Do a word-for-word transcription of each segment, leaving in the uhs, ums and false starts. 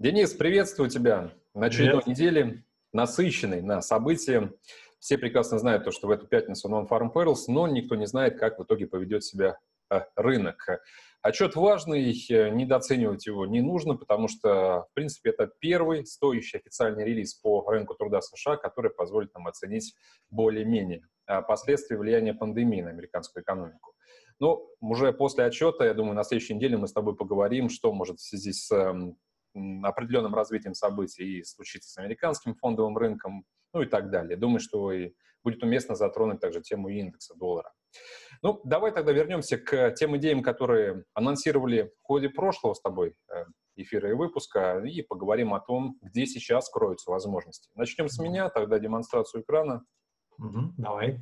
Денис, приветствую тебя на очередной Привет. неделе, насыщенной на события. Все прекрасно знают то, что в эту пятницу Non-Farm Perils, но никто не знает, как в итоге поведет себя э, рынок. Отчет важный, э, недооценивать его не нужно, потому что, в принципе, это первый стоящий официальный релиз по рынку труда США, который позволит нам оценить более-менее э, последствия влияния пандемии на американскую экономику. Но уже после отчета, я думаю, на следующей неделе мы с тобой поговорим, что может в связи с эм, м, определенным развитием событий и случиться с американским фондовым рынком, ну и так далее. Думаю, что и будет уместно затронуть также тему индекса доллара. Ну, давай тогда вернемся к тем идеям, которые анонсировали в ходе прошлого с тобой э, эфира и выпуска, и поговорим о том, где сейчас кроются возможности. Начнем с меня, тогда демонстрацию экрана. Мгм, давай.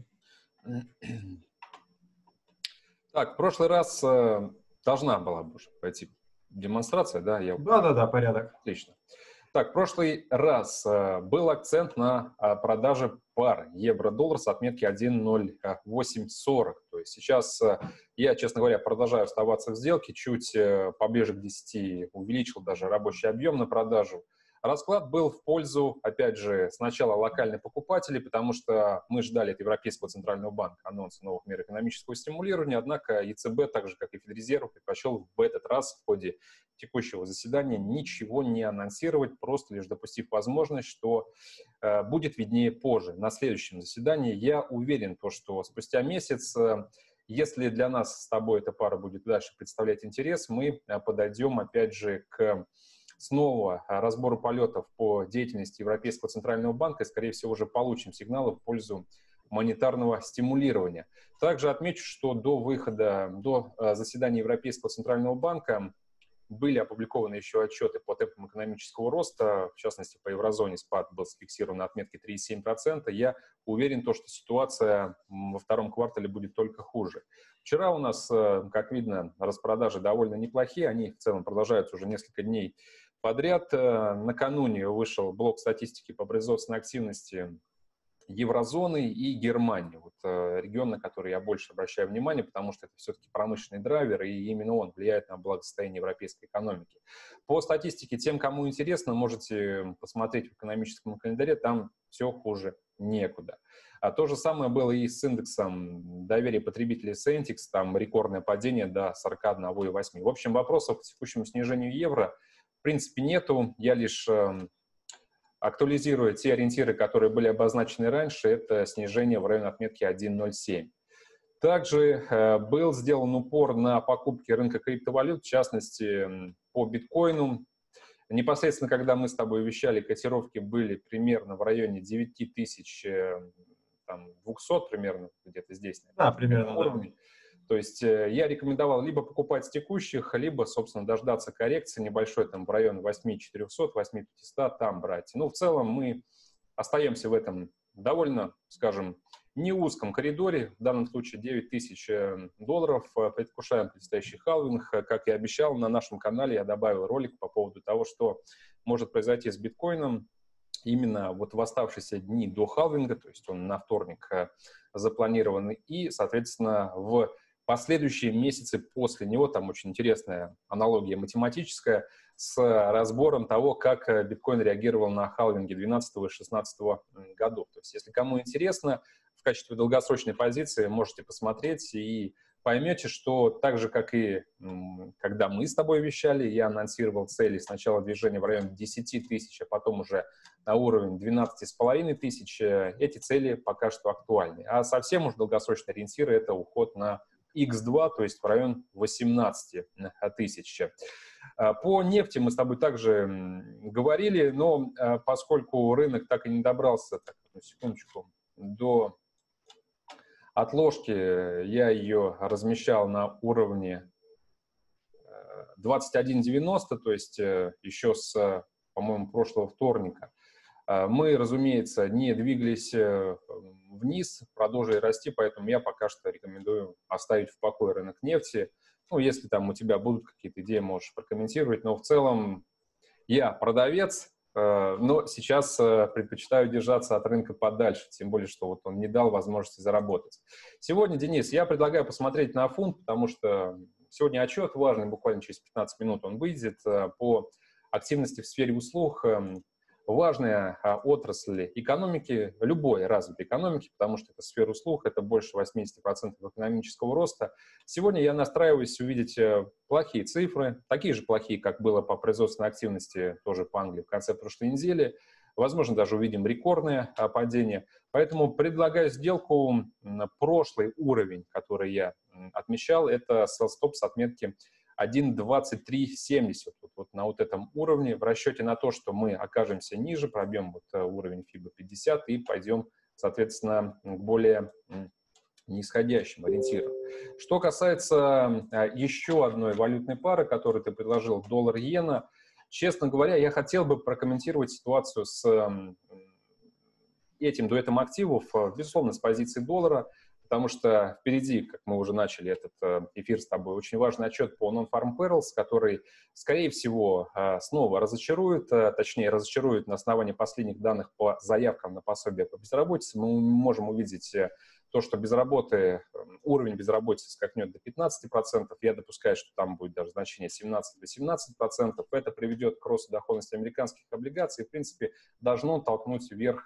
Так, в прошлый раз э, должна была бы уже пойти демонстрация, да? Я... Да-да-да, порядок. Отлично. Так, в прошлый раз э, был акцент на э, продаже пар евро-доллар с отметки один ноль восемь сорок. То есть сейчас э, я, честно говоря, продолжаю оставаться в сделке, чуть э, поближе к десяти увеличил даже рабочий объем на продажу. Расклад был в пользу, опять же, сначала локальных покупателей, потому что мы ждали от Европейского центрального банка анонса новых мер экономического стимулирования, однако ЕЦБ, так же как и Федрезерв, предпочел в этот раз в ходе текущего заседания ничего не анонсировать, просто лишь допустив возможность, что э, будет виднее позже, на следующем заседании. Я уверен, то, что спустя месяц, э, если для нас с тобой эта пара будет дальше представлять интерес, мы э, подойдем, опять же, к снова разбору полетов по деятельности Европейского центрального банка и, скорее всего, уже получим сигналы в пользу монетарного стимулирования. Также отмечу, что до выхода, до э, заседания Европейского центрального банка были опубликованы еще отчеты по темпам экономического роста, в частности, по еврозоне спад был зафиксирован на отметке три и семь десятых процента. Я уверен, то, что ситуация во втором квартале будет только хуже. Вчера у нас, как видно, распродажи довольно неплохие, они в целом продолжаются уже несколько дней подряд. Накануне вышел блок статистики по производственной активности еврозоны и Германии. Вот э, регион, на который я больше обращаю внимание, потому что это все-таки промышленный драйвер, и именно он влияет на благосостояние европейской экономики. По статистике, тем, кому интересно, можете посмотреть в экономическом календаре, там все хуже некуда. А то же самое было и с индексом доверия потребителей Сентикс, там рекордное падение до сорок один целых восемь десятых. В общем, вопросов к текущему снижению евро в принципе нету, я лишь... Э, актуализируя те ориентиры, которые были обозначены раньше, это снижение в районе отметки один ноль семь. Также э, был сделан упор на покупки рынка криптовалют, в частности, по биткоину. Непосредственно, когда мы с тобой вещали, котировки были примерно в районе девять тысяч двухсот, примерно где-то здесь, Да, на этом примерно, да. уровне. То есть э, я рекомендовал либо покупать с текущих, либо, собственно, дождаться коррекции небольшой, там, в районе восемь тысяч четырехсот — восемь тысяч пятисот, там брать. Ну, в целом мы остаемся в этом довольно, скажем, не узком коридоре, в данном случае девять тысяч долларов, предвкушаем предстоящий халвинг. Как я обещал, на нашем канале я добавил ролик по поводу того, что может произойти с биткоином именно вот в оставшиеся дни до халвинга, то есть он на вторник запланирован, и, соответственно, в последующие месяцы после него, там очень интересная аналогия математическая, с разбором того, как биткоин реагировал на халвинги двенадцатого и шестнадцатого годов. То есть, если кому интересно, в качестве долгосрочной позиции можете посмотреть и поймете, что так же, как и когда мы с тобой вещали, я анонсировал цели сначала движения в районе десяти тысяч, а потом уже на уровень двенадцати с половиной тысяч, эти цели пока что актуальны. А совсем уж долгосрочные ориентиры — это уход на икс два, то есть в район восемнадцати тысяч. По нефти мы с тобой также говорили, но поскольку рынок так и не добрался, так, одну секундочку, до отложки, я ее размещал на уровне двадцать один девяносто, то есть еще с, по-моему, прошлого вторника. Мы, разумеется, не двигались вниз, продолжили расти, поэтому я пока что рекомендую оставить в покое рынок нефти. Ну, если там у тебя будут какие-то идеи, можешь прокомментировать, но в целом я продавец, но сейчас предпочитаю держаться от рынка подальше, тем более, что вот он не дал возможности заработать. Сегодня, Денис, я предлагаю посмотреть на фунт, потому что сегодня отчет важный, буквально через пятнадцать минут он выйдет по активности в сфере услуг важная отрасль экономики, любой развитой экономики, потому что это сфера услуг, это больше восемьдесят процентов экономического роста. Сегодня я настраиваюсь увидеть плохие цифры, такие же плохие, как было по производственной активности тоже по Англии в конце прошлой недели. Возможно, даже увидим рекордное падение. Поэтому предлагаю сделку на прошлый уровень, который я отмечал, это селл-стоп с отметки один двадцать три семьдесят. Вот, вот на вот этом уровне, в расчете на то, что мы окажемся ниже, пробьем вот уровень фиба пятьдесят и пойдем, соответственно, к более нисходящим ориентирам. Что касается еще одной валютной пары, которую ты предложил, доллар-иена, честно говоря, я хотел бы прокомментировать ситуацию с этим дуэтом активов, безусловно, с позиции доллара, потому что впереди, как мы уже начали этот эфир с тобой, очень важный отчет по Non-Farm Payrolls, который, скорее всего, снова разочарует, точнее, разочарует на основании последних данных по заявкам на пособие по безработице. Мы можем увидеть то, что без работы, уровень безработицы скакнет до пятнадцати процентов. Я допускаю, что там будет даже значение семнадцать-восемнадцать процентов. Это приведет к росту доходности американских облигаций. В принципе, должно толкнуть вверх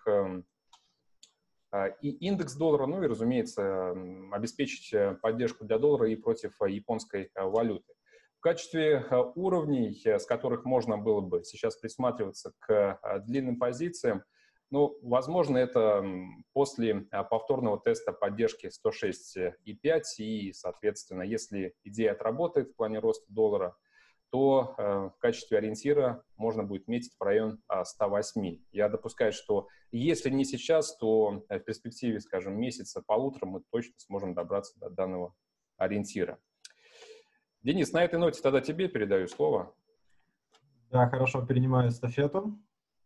и индекс доллара, ну и, разумеется, обеспечить поддержку для доллара и против японской валюты. В качестве уровней, с которых можно было бы сейчас присматриваться к длинным позициям, ну, возможно, это после повторного теста поддержки сто шесть и пять, и, соответственно, если идея отработает в плане роста доллара, то э, в качестве ориентира можно будет метить в район э, ста восьми. Я допускаю, что если не сейчас, то в перспективе, скажем, месяца, полутора мы точно сможем добраться до данного ориентира. Денис, на этой ноте тогда тебе передаю слово. Да, хорошо, перенимаю эстафету.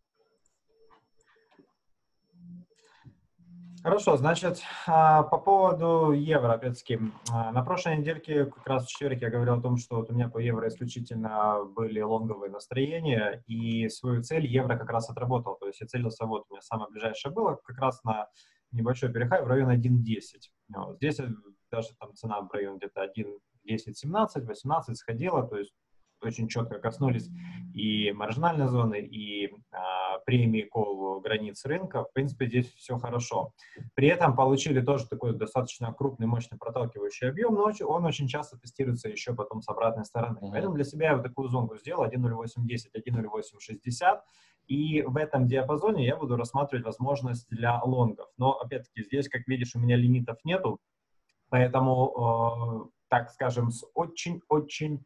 Хорошо, значит, по поводу евро, опять-таки, на прошлой недельке, как раз в четверг, я говорил о том, что вот у меня по евро исключительно были лонговые настроения, и свою цель евро как раз отработал. То есть я целился, вот у меня самое ближайшее было, как раз на небольшой перехай в район один десять. Вот. Здесь даже там цена в районе где-то один десять семнадцать, восемнадцать сходила, то есть очень четко коснулись и маржинальной зоны, и а, премии кол границ рынка. В принципе, здесь все хорошо. При этом получили тоже такой достаточно крупный, мощный проталкивающий объем, но он очень часто тестируется еще потом с обратной стороны. Mm-hmm. Поэтому для себя я вот такую зонку сделал, один ноль восемь десять, один ноль восемь шестьдесят. И в этом диапазоне я буду рассматривать возможность для лонгов. Но, опять-таки, здесь, как видишь, у меня лимитов нету. Поэтому, э, так скажем, с очень-очень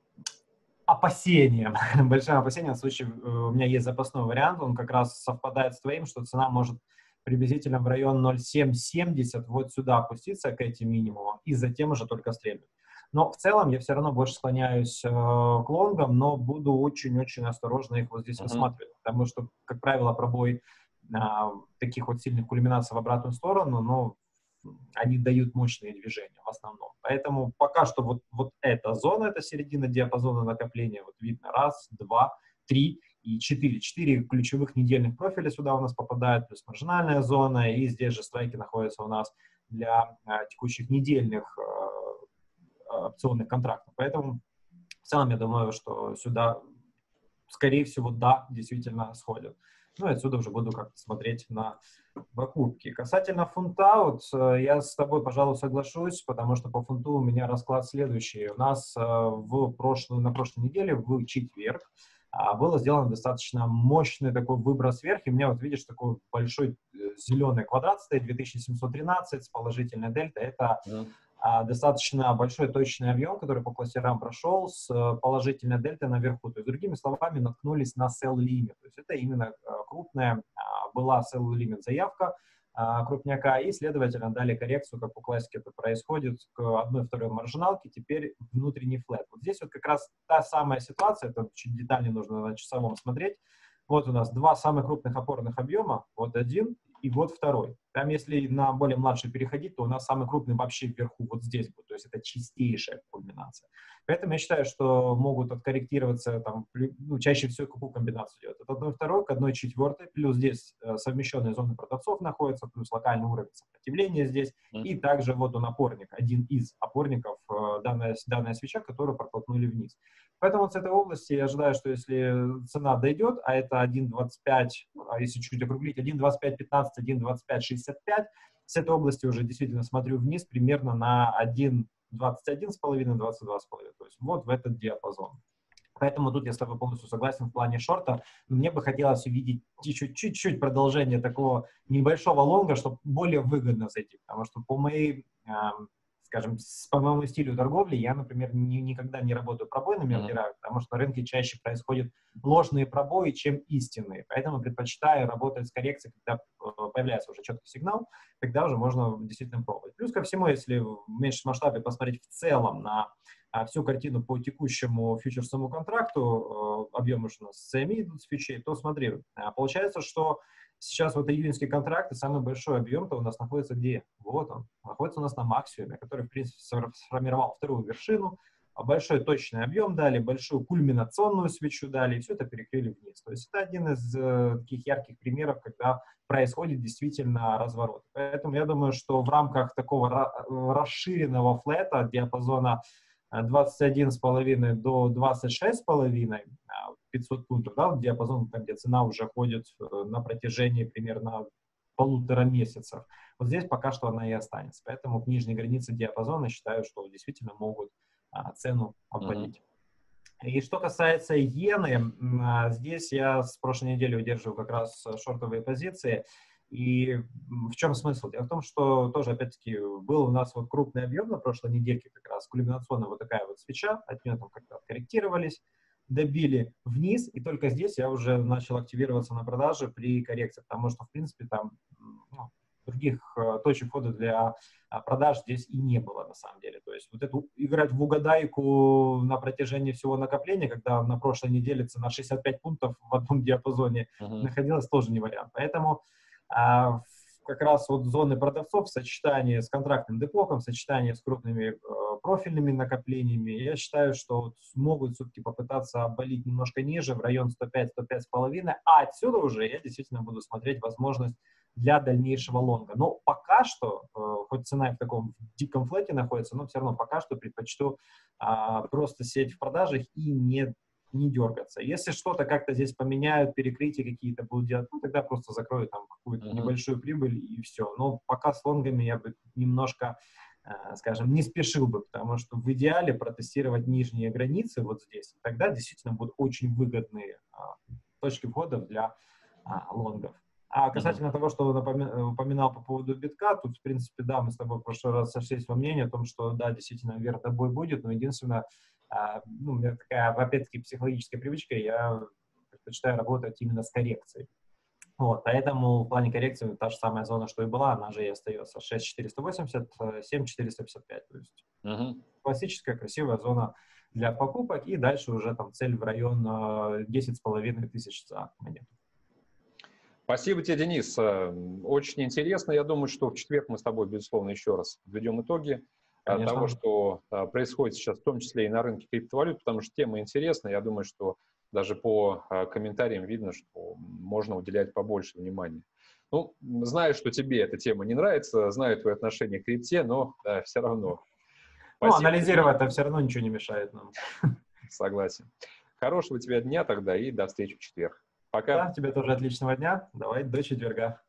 опасением, большим опасением, в случае у меня есть запасной вариант, он как раз совпадает с твоим, что цена может приблизительно в район ноль семь семьдесят вот сюда опуститься к этим минимумам и затем уже только стрельнуть. Но в целом я все равно больше склоняюсь э, к лонгам, но буду очень-очень осторожно их вот здесь uh-huh. рассматривать, потому что, как правило, пробой э, таких вот сильных кульминаций в обратную сторону, но они дают мощные движения в основном. Поэтому пока что вот, вот эта зона, это середина диапазона накопления, вот видно, раз, два, три и четыре. Четыре ключевых недельных профиля сюда у нас попадают, плюс маржинальная зона, и здесь же страйки находятся у нас для а, текущих недельных а, опционных контрактов. Поэтому в целом я думаю, что сюда, скорее всего, да, действительно сходят. Ну и отсюда уже буду как-то смотреть на покупки. Касательно фунта, вот я с тобой, пожалуй, соглашусь, потому что по фунту у меня расклад следующий. У нас в прошлую, на прошлой неделе, в четверг, было сделано достаточно мощный такой выброс вверх, и у меня, вот видишь, такой большой зеленый квадрат стоит, две тысячи семьсот тринадцать с положительной дельтой. Это mm. достаточно большой точный объем, который по кластерам прошел с положительной дельтой наверху. То есть, другими словами, наткнулись на sell limit. То есть это именно крупная была sell limit заявка крупняка, и, следовательно, дали коррекцию, как по классике это происходит, к одной-второй маржиналке, теперь внутренний флэт. Вот здесь вот как раз та самая ситуация, это чуть детальнее нужно на часовом смотреть. Вот у нас два самых крупных опорных объема, вот один и вот второй. Прям если на более младший переходить, то у нас самый крупный вообще вверху, вот здесь будет. То есть это чистейшая кульминация. Поэтому я считаю, что могут откорректироваться, там, ну, чаще всего какую комбинацию делать. От одной второй к одной четвертой, плюс здесь э, совмещенные зоны продавцов находятся, плюс локальный уровень сопротивления здесь, Mm. и также вот он опорник, один из опорников, э, данная, данная свеча, которую протолкнули вниз. Поэтому вот с этой области я ожидаю, что если цена дойдет, а это один двадцать пять, а если чуть округлить, один двадцать пять пятнадцать, один двадцать пять шестьдесят пять, с этой области уже действительно смотрю вниз примерно на один двадцать один с половиной, двадцать два с половиной, то есть вот в этот диапазон. Поэтому тут я с тобой полностью согласен в плане шорта. Мне бы хотелось увидеть чуть-чуть продолжение такого небольшого лонга, чтобы более выгодно зайти, потому что по моей, эм, скажем, по моему стилю торговли я, например, ни, никогда не работаю пробойными Mm-hmm. ордерами, потому что на рынке чаще происходят ложные пробои, чем истинные. Поэтому предпочитаю работать с коррекцией, когда появляется уже четкий сигнал, тогда уже можно действительно пробовать. Плюс ко всему, если в меньшем масштабе посмотреть в целом на а, всю картину по текущему фьючерсному контракту, э, объемы у нас с си эм и идут с фьючей, то смотри, а, получается, что сейчас вот июньские контракты, самый большой объем-то у нас находится где? Вот он, находится у нас на максимуме, который, в принципе, сформировал вторую вершину, большой точный объем дали, большую кульминационную свечу дали, и все это перекрыли вниз. То есть это один из э, таких ярких примеров, когда происходит действительно разворот. Поэтому я думаю, что в рамках такого расширенного флета диапазона двадцать один с половиной до двадцать шесть с половиной, пятьсот пунктов, да, диапазон, там, где цена уже ходит на протяжении примерно полутора месяцев. Вот здесь пока что она и останется. Поэтому к нижней границе диапазона считаю, что действительно могут а, цену обвалить. Mm-hmm. И что касается иены, а, здесь я с прошлой недели удерживаю как раз шортовые позиции. И в чем смысл? Дело в том, что тоже, опять-таки, был у нас вот крупный объем на прошлой недельке как раз, кульминационная вот такая вот свеча, от нее там как-то откорректировались, добили вниз, и только здесь я уже начал активироваться на продаже при коррекции, потому что, в принципе, там ну, других э, точек входа для э, продаж здесь и не было, на самом деле. То есть вот эту играть в угадайку на протяжении всего накопления, когда на прошлой неделе цена шестьдесят пять пунктов в одном диапазоне uh-huh. находилась, тоже не вариант. Поэтому а, как раз вот зоны продавцов в сочетании с контрактным деплоком, в сочетании с крупными э, профильными накоплениями, я считаю, что вот могут все-таки попытаться обвалить немножко ниже, в район сто пять - сто пять с половиной, а отсюда уже я действительно буду смотреть возможность для дальнейшего лонга. Но пока что, э, хоть цена и в таком диком флете находится, но все равно пока что предпочту э, просто сеть в продажах и не не дергаться. Если что-то как-то здесь поменяют, перекрытия какие-то будут делать, ну, тогда просто закрою там какую-то uh-huh. небольшую прибыль и все. Но пока с лонгами я бы немножко, э, скажем, не спешил бы, потому что в идеале протестировать нижние границы вот здесь, тогда действительно будут очень выгодные э, точки входа для э, лонгов. А касательно uh-huh. того, что он упоминал по поводу битка, тут, в принципе, да, мы с тобой в прошлый раз сошлись во мнении о том, что, да, действительно, вверх добой будет, но единственное, а, ну, у меня такая, опять-таки, психологическая привычка, я предпочитаю работать именно с коррекцией. Вот, поэтому в плане коррекции та же самая зона, что и была, она же и остается шесть четыреста восемьдесят, семь четыреста пятьдесят пять, то есть uh-huh. классическая красивая зона для покупок, и дальше уже там цель в район десять с половиной тысяч за монету. Спасибо тебе, Денис. Очень интересно. Я думаю, что в четверг мы с тобой, безусловно, еще раз подведем итоги Конечно. того, что происходит сейчас, в том числе и на рынке криптовалют, потому что тема интересна. Я думаю, что даже по комментариям видно, что можно уделять побольше внимания. Ну, знаю, что тебе эта тема не нравится, знаю твое отношение к крипте, но да, все равно. Ну, Спасибо. Анализировать это все равно ничего не мешает нам. Согласен. Хорошего тебе дня тогда и до встречи в четверг. Пока. Да, тебе тоже отличного дня. Давай до четверга.